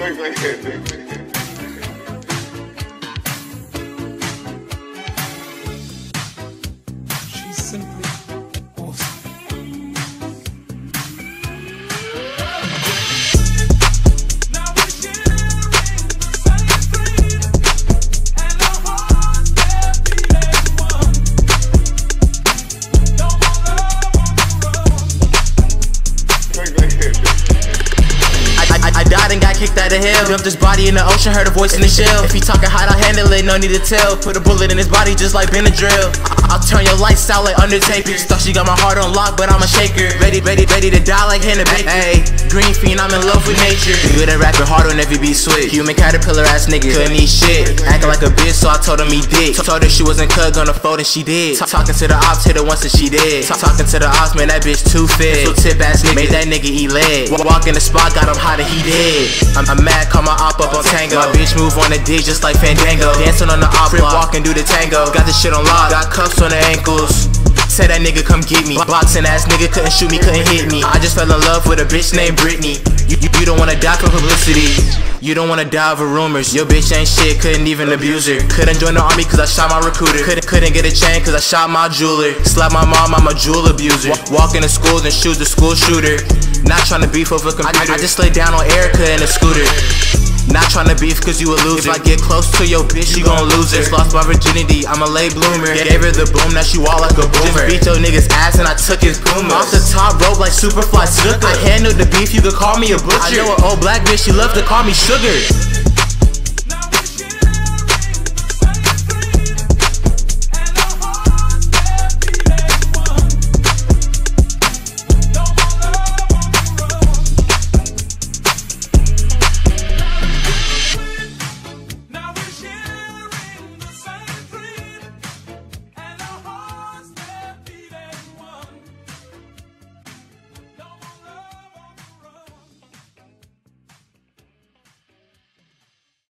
She's simply awesome. I died and got kicked out of hell. Jumped his body in the ocean, heard a voice in the shell. If he talking hot, I'll handle it, no need to tell. Put a bullet in his body just like Benadryl. I'll turn your lights out like Undertaker. Thought she got my heart on lock, but I'm a shaker. Ready to die like Hannah Baker. Ayy, green fiend, I'm in love with nature. Good at rapping, hard on every beat switch. Human caterpillar ass nigga, couldn't eat shit. Acting like a bitch, so I told him he dick. Told her she wasn't cut, gonna fold and she did. Talking to the ops, hit her once and she did. Talking to the ops, man, that bitch too fed. So tip ass nigga, made that nigga eat lead. Walk in the spot, got him hot and he dead. I'm mad, call my op up on Tango. My bitch move on the dick just like Fandango. Dancing on the op block, walk and do the tango. Got this shit on lock, got cuffs on the ankles. Said that nigga come get me. Boxing ass nigga couldn't shoot me, couldn't hit me. I just fell in love with a bitch named Britney. You don't wanna die for publicity. You don't wanna die over rumors. Your bitch ain't shit, couldn't even abuse her. Couldn't join the army cause I shot my recruiter. Couldn't get a chain cause I shot my jeweler. Slap my mom, I'm a jewel abuser. Walk into schools and shoot the school shooter. Not tryna beef over computer. I just laid down on Erica in a scooter. Not tryna beef cause you a loser. If I get close to your bitch, you gon' lose her. Lost my virginity, I'm a late bloomer. Gave her the boom, now she all like a boomer. Just beat your nigga's ass and I took his puma. Off the top rope like Superfly Snooker. I handled the beef, you could call me a butcher. I know an old black bitch, she love to call me sugar.